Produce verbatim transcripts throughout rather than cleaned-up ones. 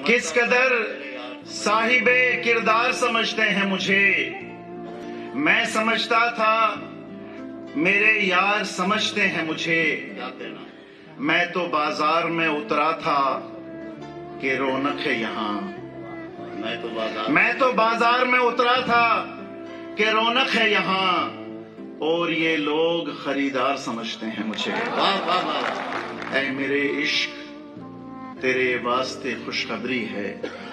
کس قدر صاحب کردار سمجھتے ہیں مجھے، میں سمجھتا تھا میرے یار سمجھتے ہیں مجھے، میں تو بازار میں اترا تھا کہ رونق ہے یہاں، میں تو بازار میں اترا تھا کہ رونق ہے یہاں، اور یہ لوگ خریدار سمجھتے ہیں مجھے۔ اے میرے عشق تیرے واسطے خوشخبری ہے،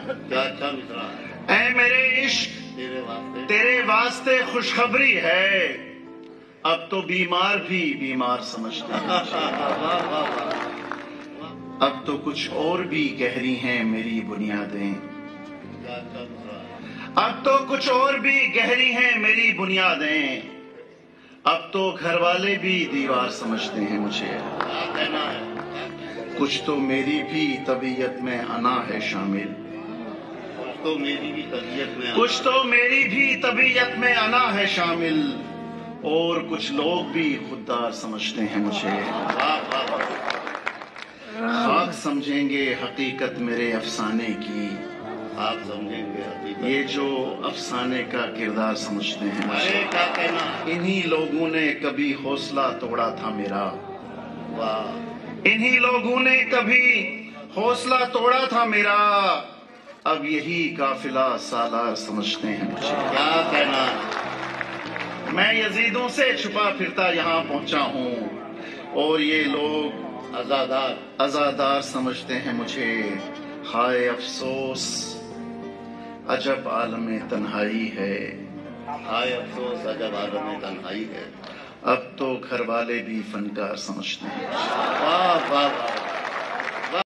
اے میرے عشق تیرے واسطے خوشخبری ہے، اب تو بیمار بھی بیمار سمجھتے ہیں مجھے، اب تو کچھ اور بھی گہری ہیں میری بنیادیں، اب تو کچھ اور بھی گہری ہیں میری بنیادیں، اب تو گھر والے بھی دیوار سمجھتے ہیں مجھے، کچھ تو میری بھی طبیعت میں انا ہے شامل، کچھ تو میری بھی طبیعت میں انا ہے شامل، اور کچھ لوگ بھی خوددار سمجھتے ہیں مجھے، خاک سمجھیں گے حقیقت میرے افسانے کی، آپ سمجھیں گے یہ جو افسانے کا کردار سمجھتے ہیں مجھے، انہی لوگوں نے کبھی حوصلہ توڑا تھا میرا، انہی لوگوں نے کبھی حوصلہ توڑا تھا میرا، اب یہی قافلہ سالار سمجھتے ہیں مجھے، کیا کہنا، میں یزیدوں سے چھپا پھرتا یہاں پہنچا ہوں، اور یہ لوگ عزادار عزادار سمجھتے ہیں مجھے، ہائے افسوس عجب عالم تنہائی ہے، ہائے افسوس عجب عالم تنہائی ہے، اب تو گھر والے بھی فنکار سمجھتے ہیں۔ واہ واہ واہ